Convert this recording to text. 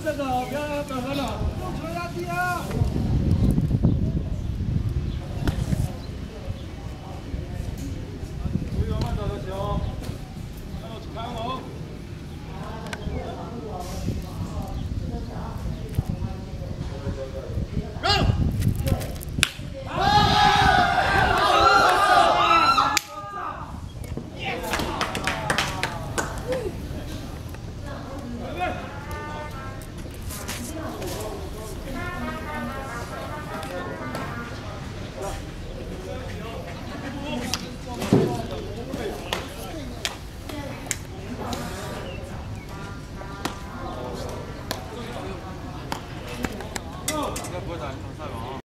这个哦，不要喝了，用球压低啊！注意慢走的球，看我。 Go!